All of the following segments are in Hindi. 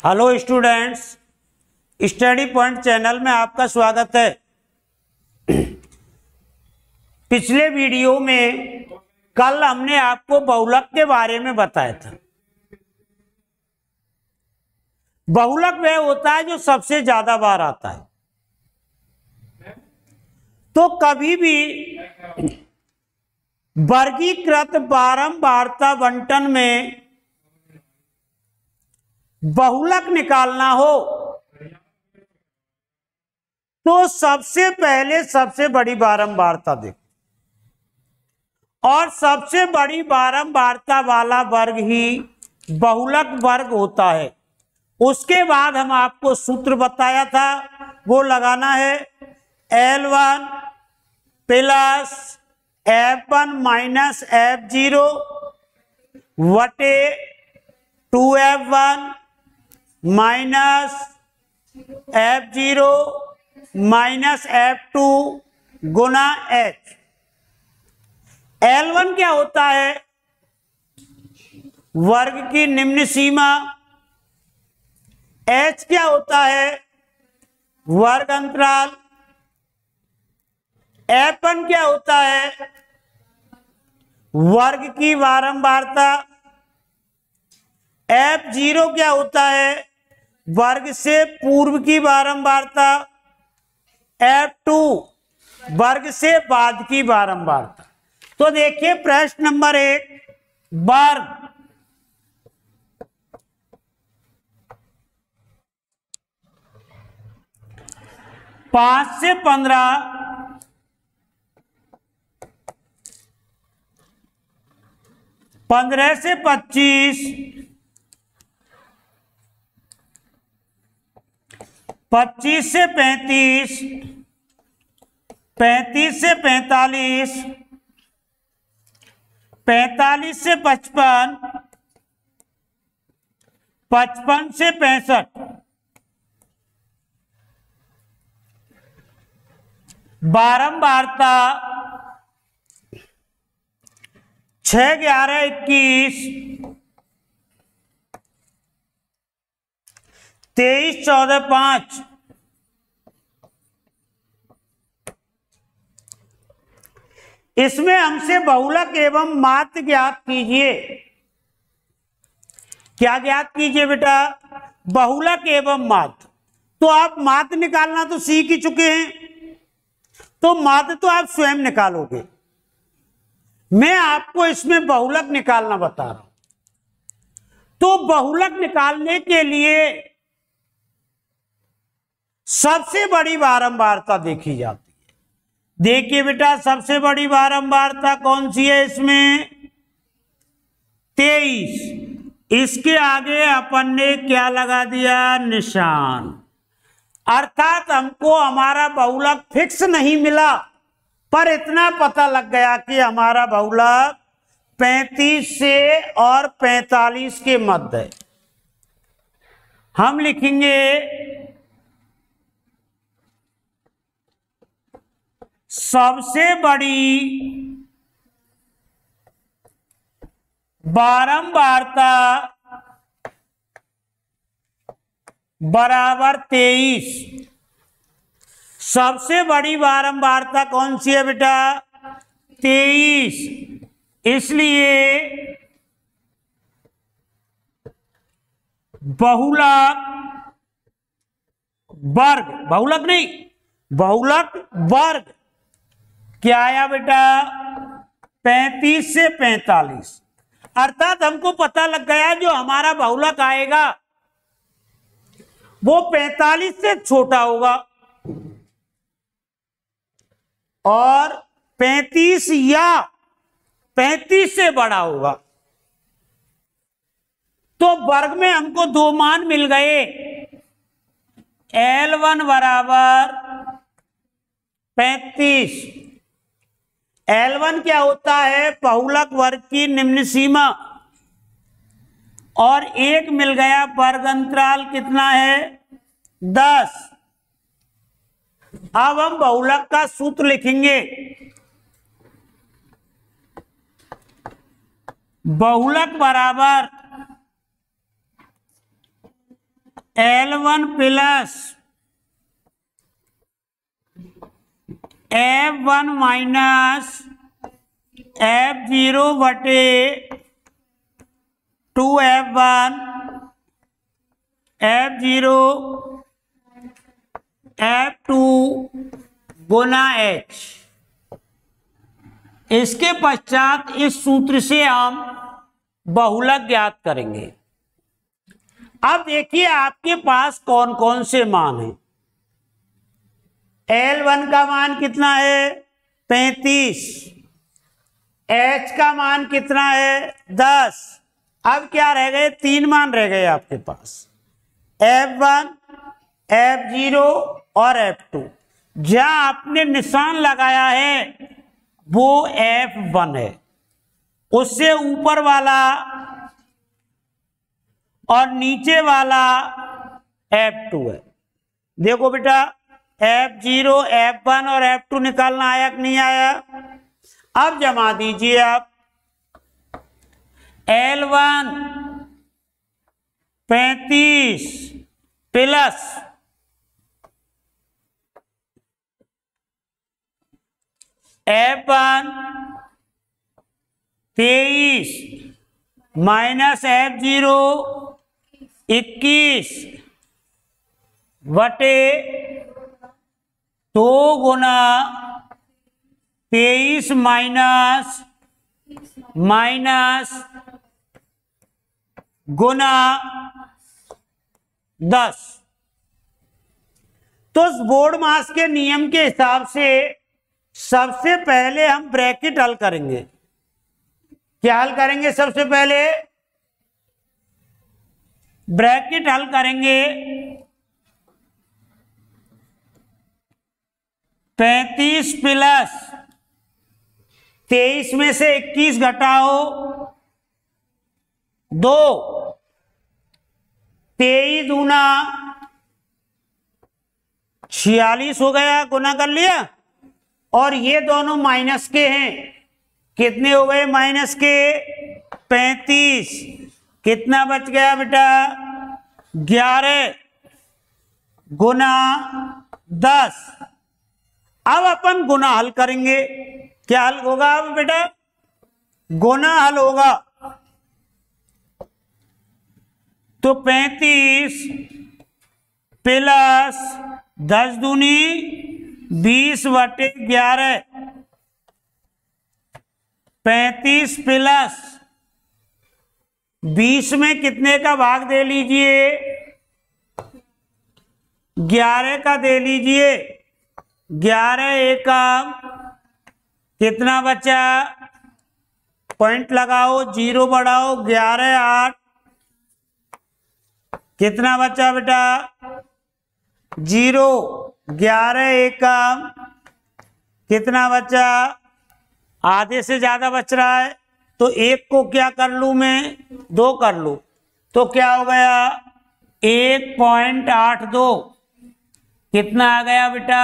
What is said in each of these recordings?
Hello students, study point channel में आपका स्वागत है। पिछले वीडियो में कल हमने आपको बहुलक के बारे में बताया था। बहुलक वह होता है जो सबसे ज्यादा बार आता है। तो कभी भी वर्गीकृत बारंबारता बंटन में बहुलक निकालना हो तो सबसे पहले सबसे बड़ी बारंबारता देखो, और सबसे बड़ी बारंबारता वाला वर्ग ही बहुलक वर्ग होता है। उसके बाद हम आपको सूत्र बताया था, वो लगाना है L1 plus F1 minus F0 वटे 2F1 minus F0 minus F2 गुना H। L1 क्या होता है? वर्ग की निम्न सीमा। H क्या होता है? वर्ग अंतराल। F1 क्या होता है? वर्ग की बारंबारता। F0 क्या होता है? वर्ग से पूर्व की बारंबारता। F2 वर्ग से बाद की बारंबारता। तो देखिए प्रश्न नंबर 1, वर्ग 5 से 15, 15 से 25, 25 से 35, 35 से 45, 45 से 55, 55 से 65, बारंबारता 6, 11, 21, 23, 14, 5। इसमें हमसे बहुलक एवं माध्य ज्ञात कीजिए। क्या ज्ञात कीजिए बेटा? बहुलक एवं माध्य। तो आप माध्य निकालना तो सीख ही चुके हैं, तो माध्य तो आप स्वयं निकालोगे। मैं आपको इसमें बहुलक निकालना बता रहा हूं। तो बहुलक निकालने के लिए सबसे बड़ी बारंबारता देखी जाती है। देखिए बेटा, सबसे बड़ी बारंबारता कौन सी है इसमें? 23। इसके आगे अपन ने क्या लगा दिया? निशान। अर्थात हमको हमारा बहुलक फिक्स नहीं मिला, पर इतना पता लग गया कि हमारा बहुलक 35 से और 45 के मध्य है। हम लिखेंगे सबसे बड़ी बारंबारता बराबर 23। सबसे बड़ी बारंबारता कौन सी है बेटा? 23। इसलिए बहुलक वर्ग, बहुलक नहीं, बहुलक वर्ग क्या आया बेटा? 35 से 45। अर्थात हमको पता लग गया जो हमारा बहुलक आएगा वो 45 से छोटा होगा और 35 या 35 से बड़ा होगा। तो वर्ग में हमको दो मान मिल गए। L1 बराबर 35। L1 क्या होता है? बहुलक वर्ग की निम्न सीमा। और एक मिल गया वर्ग अंतराल कितना है? 10। अब हम बहुलक का सूत्र लिखेंगे। बहुलक बराबर L1 plus F1 minus F0 बटे 2F1 F0 F2 गुना H। इसके पश्चात इस सूत्र से हम बहुलक ज्ञात करेंगे। अब देखिए आपके पास कौन कौन से मान हैं। L1 का मान कितना है 35, H का मान कितना है 10। अब क्या रह गए, 3 मान रह गए आपके पास, F1 F0 और F2। जहां आपने निशान लगाया है वो F1 है, उससे ऊपर वाला और नीचे वाला F2 है। देखो बेटा F0 F1 और F2 निकालना आया कि नहीं आया। अब जमा दीजिए आप। L1 35 plus F1 23 minus F0 21 बटे 2 गुना 23 माइनस गुना 10। तो उस बोर्ड मास के नियम के हिसाब से सबसे पहले हम ब्रैकेट हल करेंगे। क्या हल करेंगे, सबसे पहले ब्रैकेट हल करेंगे। 35 प्लस 23 में से 21 घटाओ 2, 23 दूना 46 हो गया, गुना कर लिया। और ये दोनों माइनस के हैं, कितने हो गए माइनस के 35। कितना बच गया बेटा 11 गुना 10। अब अपन गुना हल करेंगे। क्या हल होगा अब बेटा, गुना हल होगा। तो 35 प्लस 10 दूनी 20 बटे 11, 35 प्लस 20 में कितने का भाग दे लीजिए, 11 का दे लीजिए। 11 एका कितना बचा, पॉइंट लगाओ, 0 बढ़ाओ, 11 8 कितना बचा बेटा 0। 11 एका कितना बचा, आधे से ज्यादा बच रहा है। तो एक को क्या कर लूं मैं, 2 कर लूं। तो क्या हो गया 1.82। कितना आ गया बेटा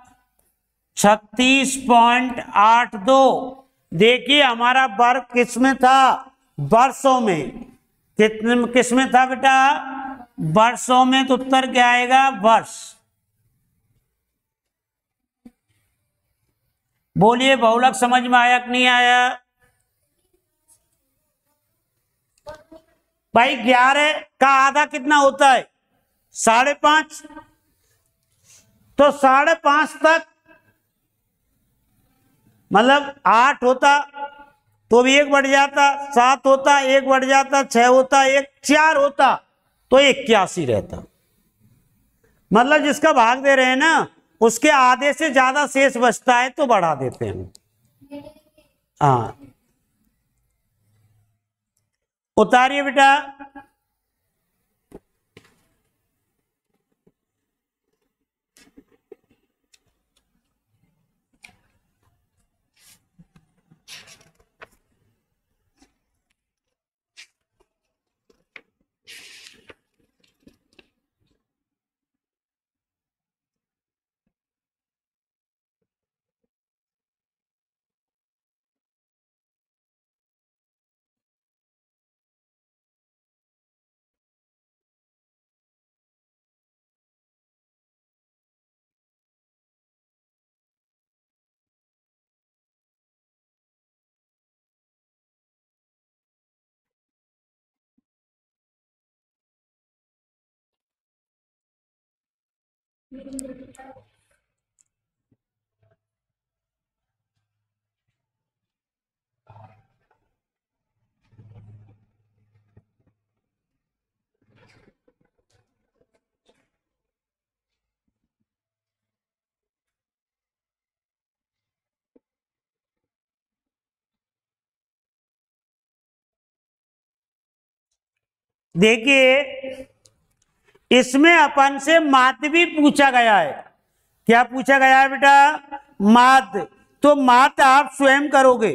36.82। देखिए हमारा वर्ग किस में था, वर्षों में। कितने किस में था बेटा, वर्षों में। तो उत्तर क्या आएगा, वर्ष। बोलिए बहुलक समझ में आया कि नहीं आया भाई। 11 का आधा कितना होता है 5.5। तो 5.5 तक मतलब 8 होता तो भी 1 बढ़ जाता, 7 होता 1 बढ़ जाता, 6 होता 1, 4 होता तो 81 रहता। मतलब जिसका भाग दे रहे हैं ना उसके आधे से ज्यादा शेष बचता है तो बढ़ा देते हैं। हाँ उतारिए बेटा। देखिए इसमें अपन से माध्य भी पूछा गया है। क्या पूछा गया है बेटा? माध्य। तो माध्य आप स्वयं करोगे।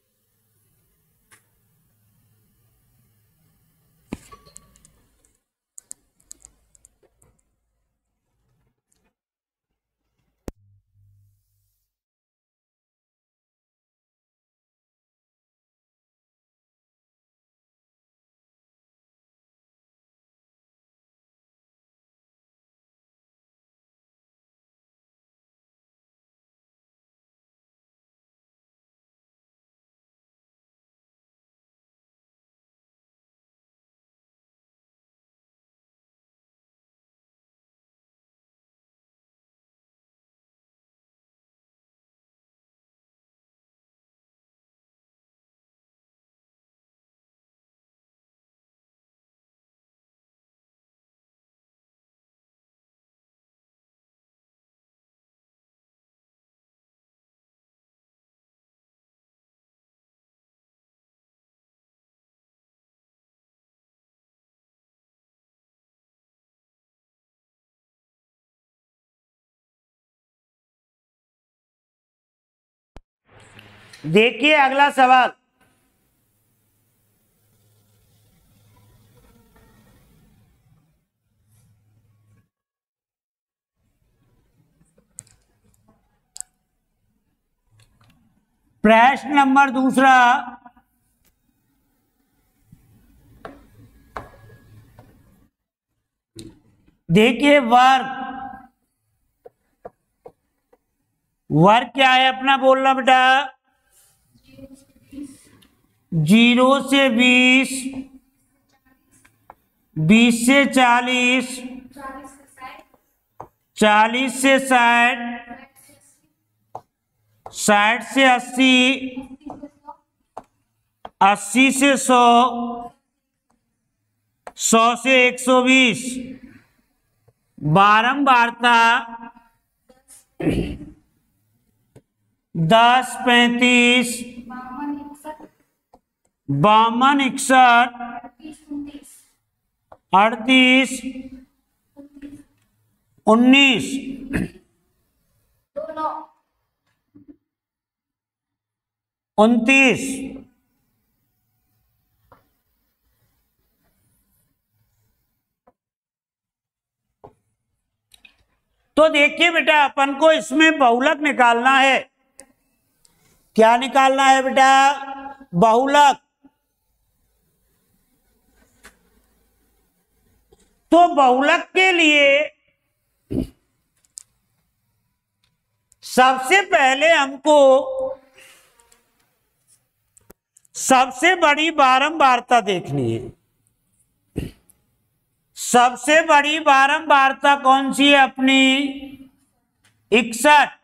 देखिए अगला सवाल। प्रश्न नंबर दूसरा, देखिए वर्ग। वर्ग क्या है अपना बोलना बेटा? 0 से 20, 20 से 40, 40 से 60, 60 से 80, 80 से 100, 100 से 120। बारंबारता 10, 35, 52, 61, 38, 19, 29। तो देखिए बेटा अपन को इसमें बहुलक निकालना है। क्या निकालना है बेटा? बहुलक। तो बहुलक के लिए सबसे पहले हमको सबसे बड़ी बारंबारता देखनी है। सबसे बड़ी बारंबारता कौन सी है अपनी? 61।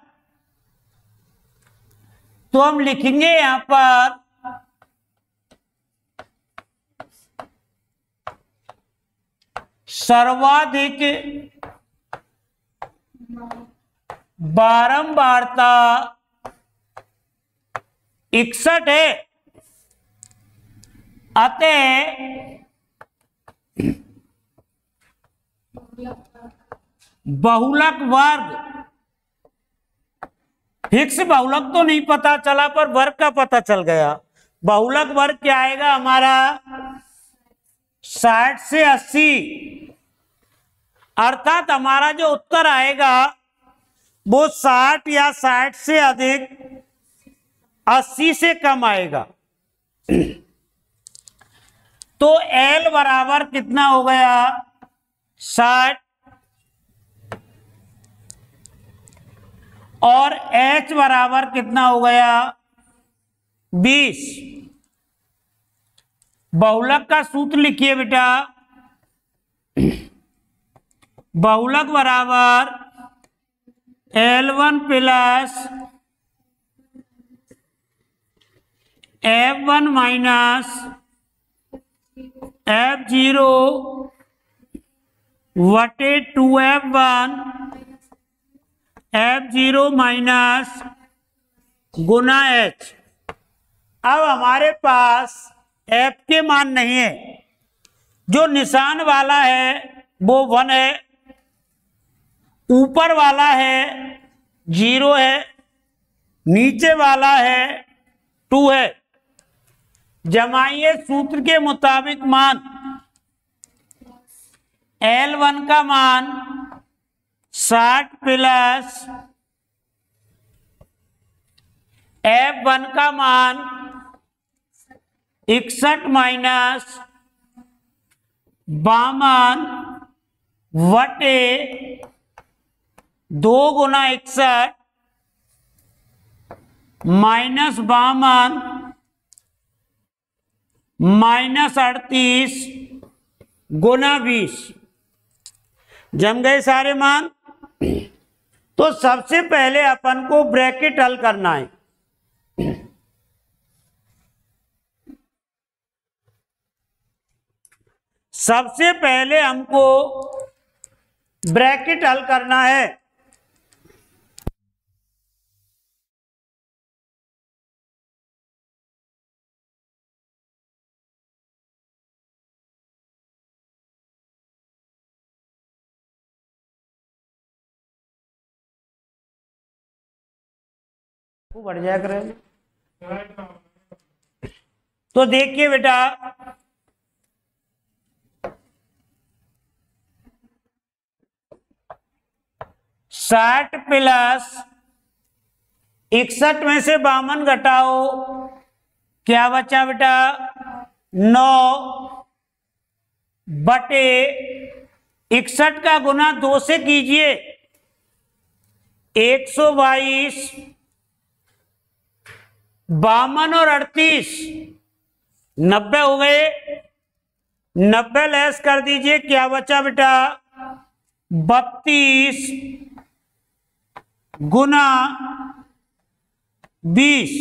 तो हम लिखेंगे यहां पर सर्वाधिक बारंबारता 61 है। अतः बहुलक वर्ग, फिक्स बहुलक तो नहीं पता चला पर वर्ग का पता चल गया। बहुलक वर्ग क्या आएगा हमारा? 60 से 80। अर्थात हमारा जो उत्तर आएगा वो 60 या 60 से अधिक 80 से कम आएगा। तो L बराबर कितना हो गया? 60 और H बराबर कितना हो गया? 20। बहुलक का सूत्र लिखिए बेटा। बहुलक बराबर L1 plus F1 minus F0 वटे 2F1 F0 माइनस गुना H। अब हमारे पास F के मान नहीं है, जो निशान वाला है वो 1 है, ऊपर वाला है 0 है, नीचे वाला है 2 है। जमाइए सूत्र के मुताबिक मान। L1 का मान 60 प्लस F1 का मान 61 माइनस 52 वटे 2 गुना 61 माइनस 52 माइनस 38 गुना 20। जम गए सारे मान। तो सबसे पहले अपन को ब्रैकेट हल करना है। सबसे पहले हमको ब्रैकेट हल करना है। बढ़ जाया करें। तो देखिए बेटा, साठ प्लस 61 में से 52 घटाओ, क्या बचा बेटा? 9 बटे 61 का गुना 2 से कीजिए, 122, 52 और 38 90 हो गए। 90 लेस कर दीजिए, क्या बचा बेटा? 32 गुना 20।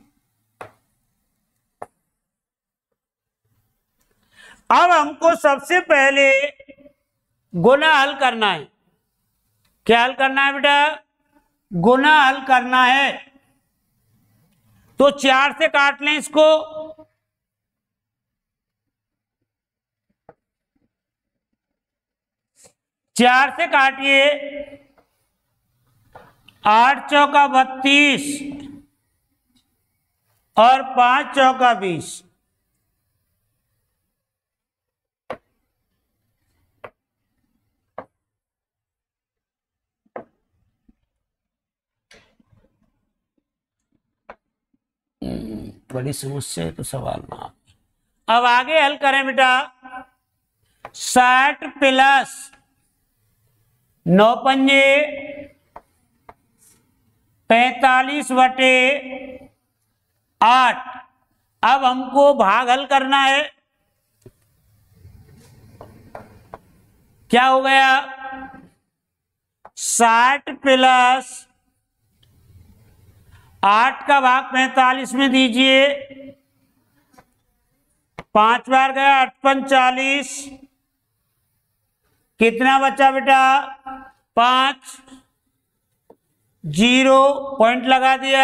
अब हमको सबसे पहले गुना हल करना है। क्या हल करना है बेटा? गुना हल करना है। तो 4 से काट लें इसको। 4 से काटिए, 8 चौका 32 और 5 चौका 20। बड़ी समस्या है तो सवाल ना। अब आगे हल करें बेटा। 60 प्लस 9 पंजे 45 बटे 8। अब हमको भाग हल करना है। क्या हो गया? 60 प्लस 8 का भाग 45 में दीजिए, 5 बार गया 8 पंच 40। कितना बचा बेटा? 5। 0 पॉइंट लगा दिया।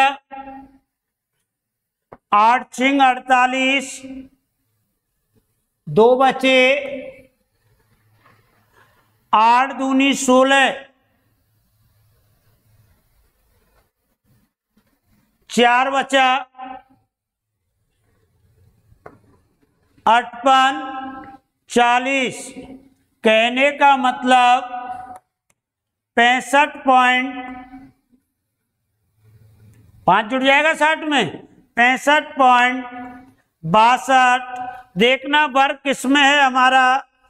8 छिंग 48, 2 बचे, 8 दूनी 16, 4 बचा, 8 40। कहने का मतलब 65.5 जुड़ जाएगा 60 में, 65.62। देखना वर्ग किसमें है हमारा?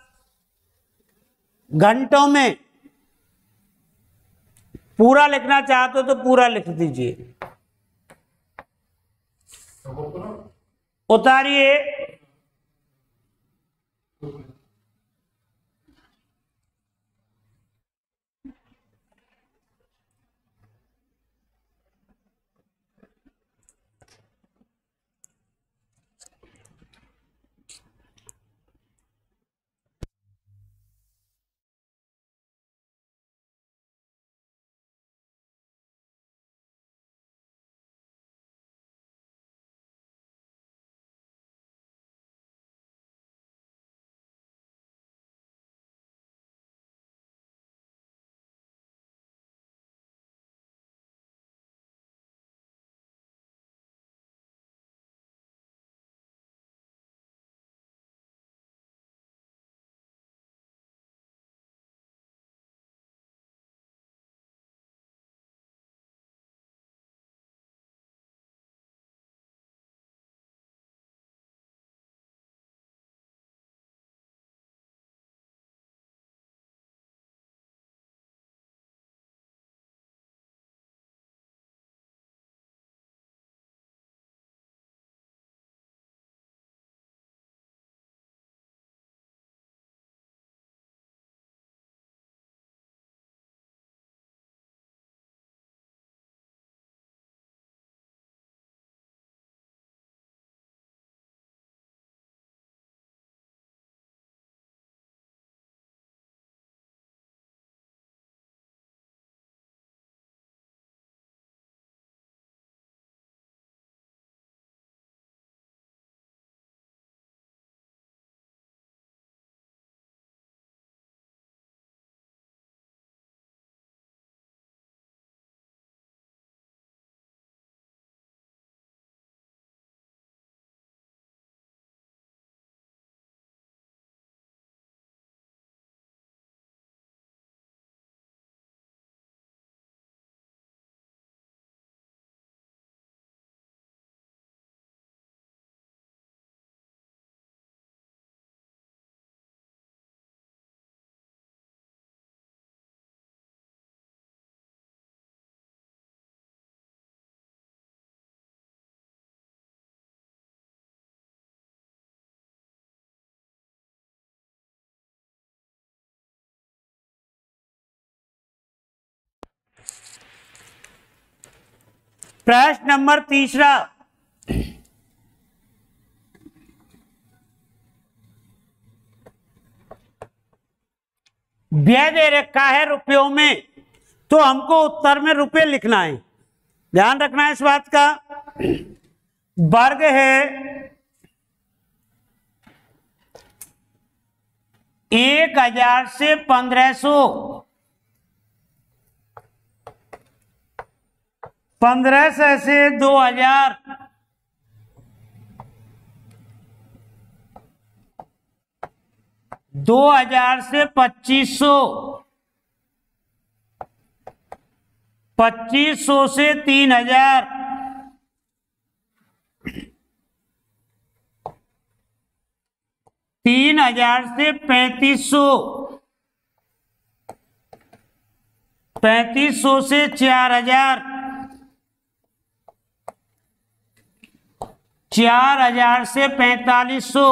घंटों में। पूरा लिखना चाहते हो तो पूरा लिख दीजिए। उतारिए। प्रश्न नंबर तीसरा, व्यय दे रखा है रुपयों में, तो हमको उत्तर में रुपए लिखना है, ध्यान रखना है इस बात का। वर्ग है 1000 से 1500, 1500 से 2000, 2000 से 2500, 2500 से 3000, 3000 से 3500, 3500 से 4000, 4000 से 4500,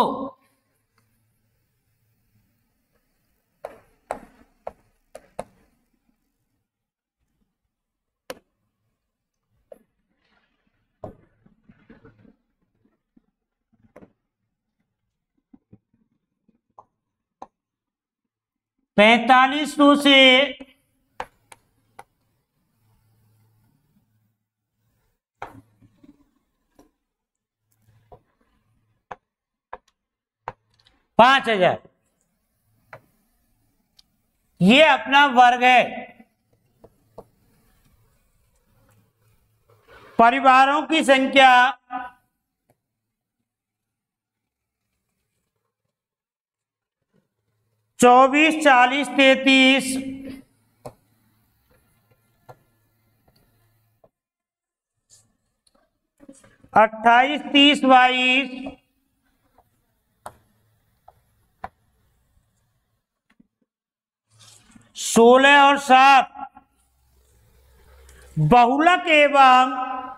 4500 से 5000, ये अपना वर्ग है। परिवारों की संख्या 24, 40, 33, 28, 30, 22, 16 और 7। बहुलक एवं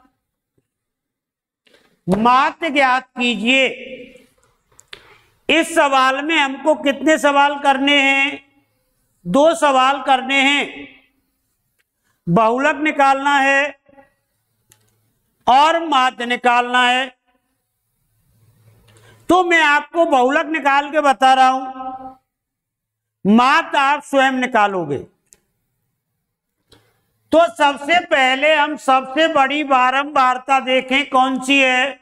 माध्य ज्ञात कीजिए। इस सवाल में हमको कितने सवाल करने हैं? 2 सवाल करने हैं। बहुलक निकालना है और माध्य निकालना है। तो मैं आपको बहुलक निकाल के बता रहा हूं, माध्य आप स्वयं निकालोगे। तो सबसे पहले हम सबसे बड़ी बारंबारता देखें कौन सी है।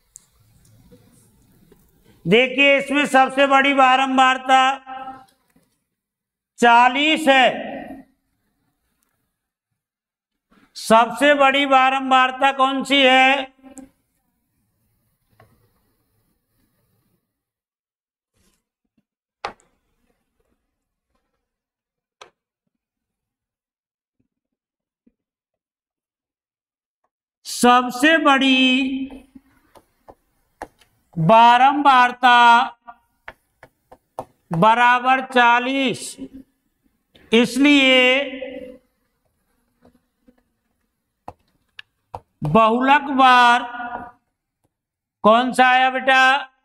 देखिए इसमें सबसे बड़ी बारंबारता 40 है। सबसे बड़ी बारंबारता कौन सी है? सबसे बड़ी बारंबारता बराबर 40, इसलिए बहुलक बार कौन सा आया बेटा?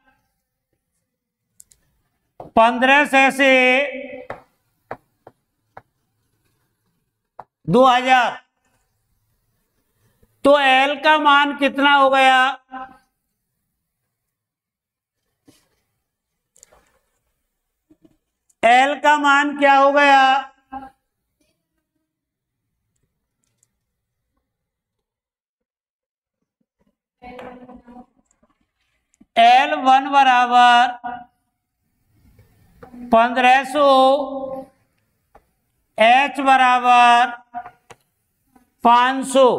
1500 से 2000। तो L का मान कितना हो गया? L का मान क्या हो गया? L1 बराबर 1500, H बराबर 500,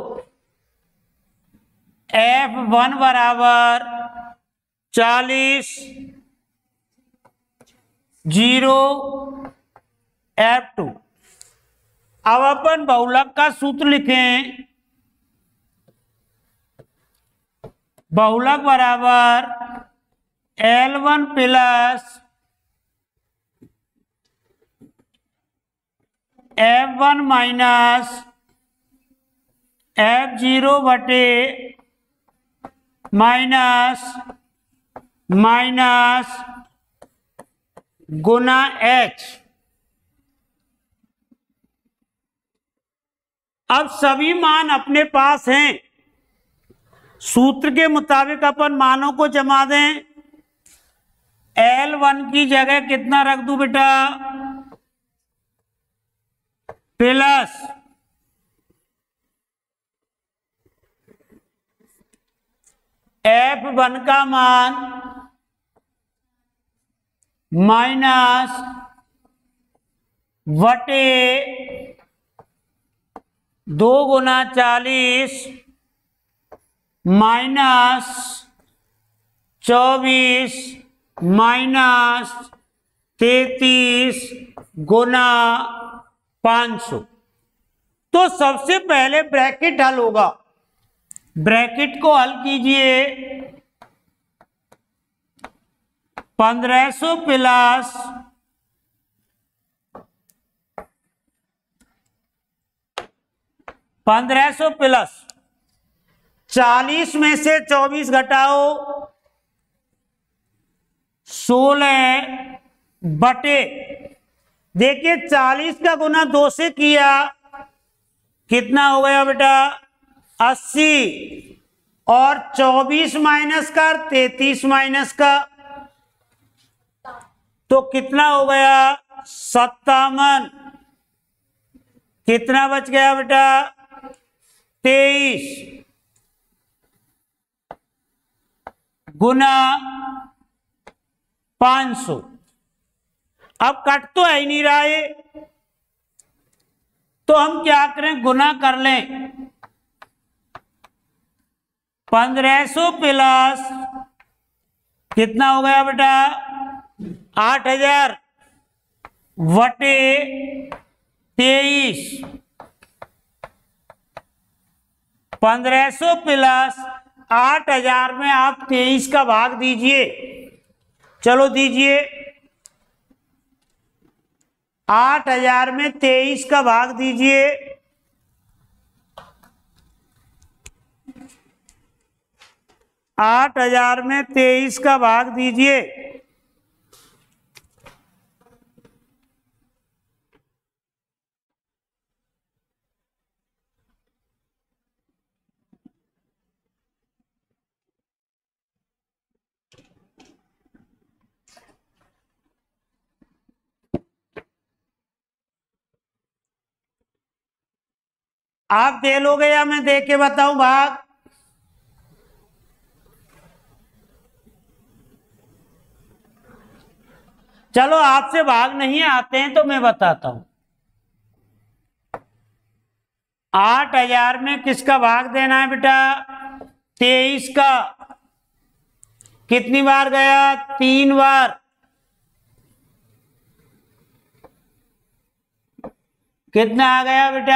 F1 बराबर 40, 0, F2। अब अपन बहुलक का सूत्र लिखें। बहुलक बराबर L1 plus F1 minus F0 बटे माइनस माइनस गुना H। अब सभी मान अपने पास हैं, सूत्र के मुताबिक अपन मानों को जमा दें। L1 की जगह कितना रख दूं बेटा, प्लस F1 का मान माइनस वटे 2 गुना 40 माइनस 24 माइनस 33 गुना 500। तो सबसे पहले ब्रैकेट हल होगा। ब्रैकेट को हल कीजिए। 1500 प्लस 1500 प्लस 40 में से 24 घटाओ 16 बटे, देखिए 40 का गुना 2 से किया, कितना हो गया बेटा 80, और 24 माइनस का 33 माइनस का, तो कितना हो गया 57। कितना बच गया बेटा 23 गुना 500। अब कट तो है ही नहीं रहा है, तो हम क्या करें, गुना कर लें। 1500 प्लस कितना हो गया बेटा 8000 वटे 23। 1500 प्लस 8000 में आप 23 का भाग दीजिए। चलो दीजिए, 8000 में 23 का भाग दीजिए। 8000 में 23 का भाग दीजिए। आप दे लोगे या मैं दे के बताऊं भाग? चलो आपसे भाग नहीं आते हैं तो मैं बताता हूं। 8000 में किसका भाग देना है बेटा 23 का। कितनी बार गया 3 बार। कितना आ गया बेटा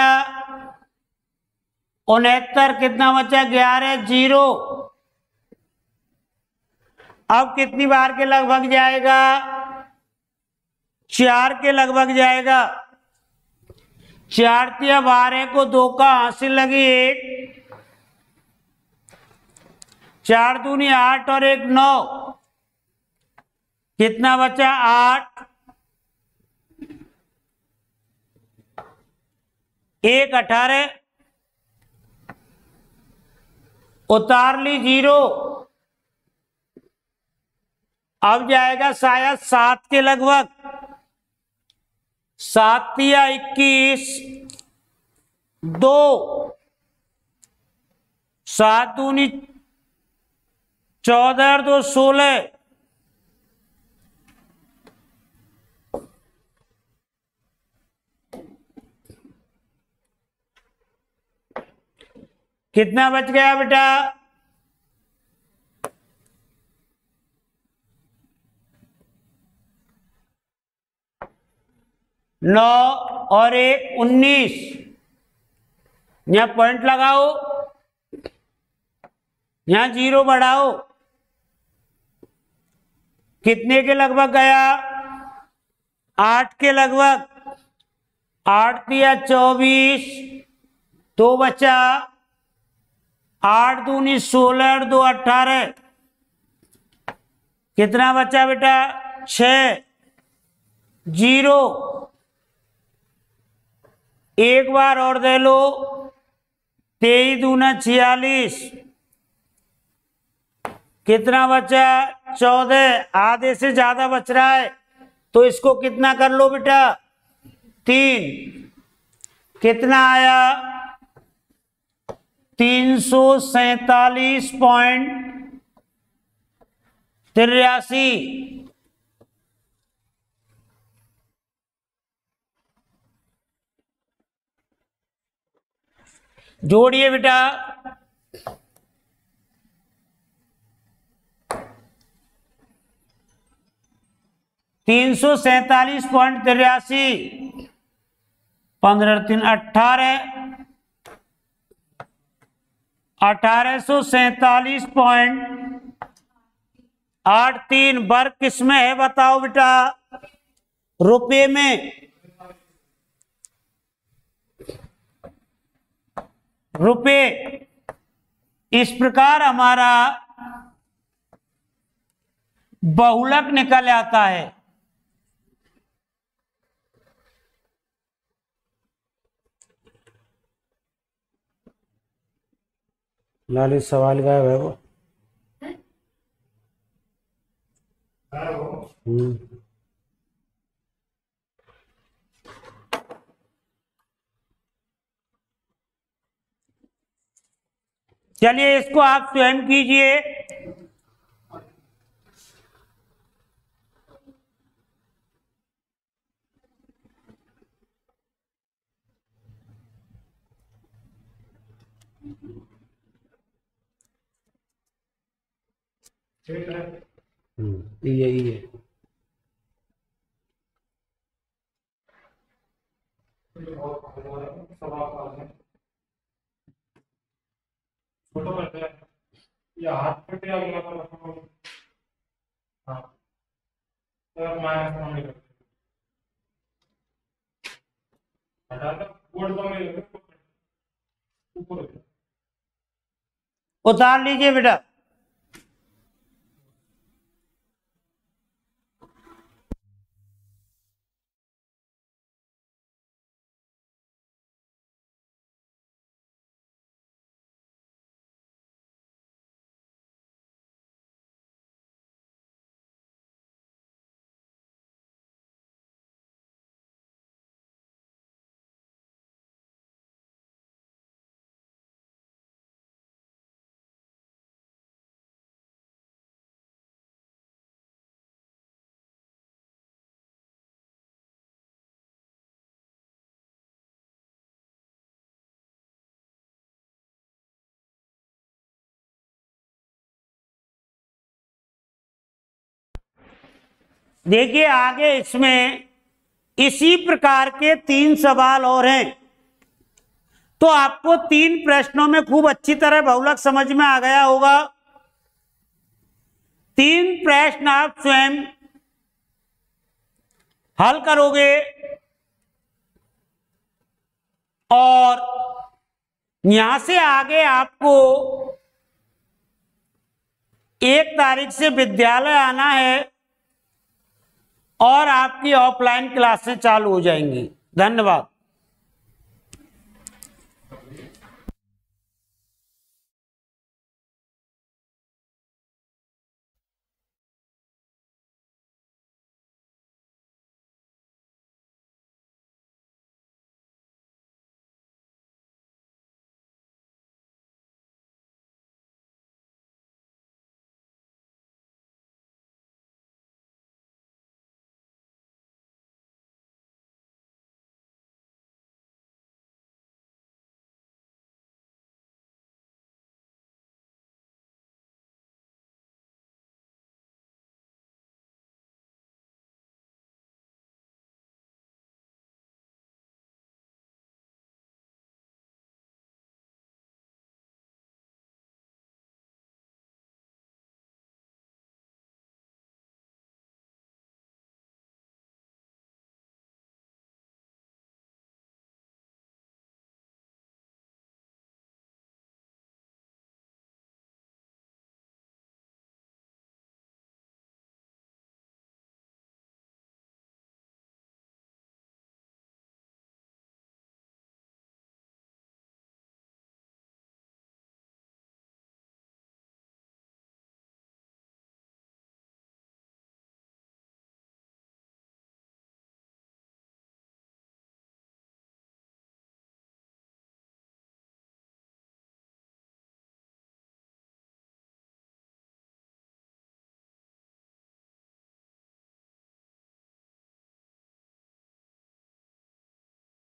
69। कितना बचा 11 0। अब कितनी बार के लगभग जाएगा 4 के लगभग जाएगा। 4 या 12 को 2 का हासिल लगी 1। 4 दूनी 8 और 1 9। कितना बचा 8। 1 18। उतार ली 0। अब जाएगा शायद 7 के लगभग। 7 या 21 2। 7 दूनी 14 और 2 16। कितना बच गया बेटा 9 और 1 19। यहां पॉइंट लगाओ, यहां 0 बढ़ाओ। कितने के लगभग गया 8 के लगभग। 8 या 24 2 बचा। 8 दूनी 16 और 2 18। कितना बचा बेटा 6 0। एक बार और दे लो। 23 दूना 46। कितना बचा? 14। आधे से ज्यादा बच रहा है तो इसको कितना कर लो बेटा? 3। कितना आया? 347.83। जोड़िए बेटा। 347.83, 15 3 18, 1847.83 वर्ग किसमें है बताओ बेटा? रुपए में। रुपए। इस प्रकार हमारा बहुलक निकल आता है। लाली सवाल गायब है वो। चलिए इसको आप स्वयं कीजिए। यही है। फोटो करते हैं या हाथ पे या हाँ तो माइनस में करते हटा दो बोर्ड तो में ऊपर उतार लीजिए बेटा। देखिए आगे इसमें इसी प्रकार के 3 सवाल और हैं। तो आपको 3 प्रश्नों में खूब अच्छी तरह बहुलक समझ में आ गया होगा। 3 प्रश्न आप स्वयं हल करोगे और यहां से आगे आपको 1 तारीख से विद्यालय आना है और आपकी ऑफलाइन क्लासें चालू हो जाएंगी। धन्यवाद।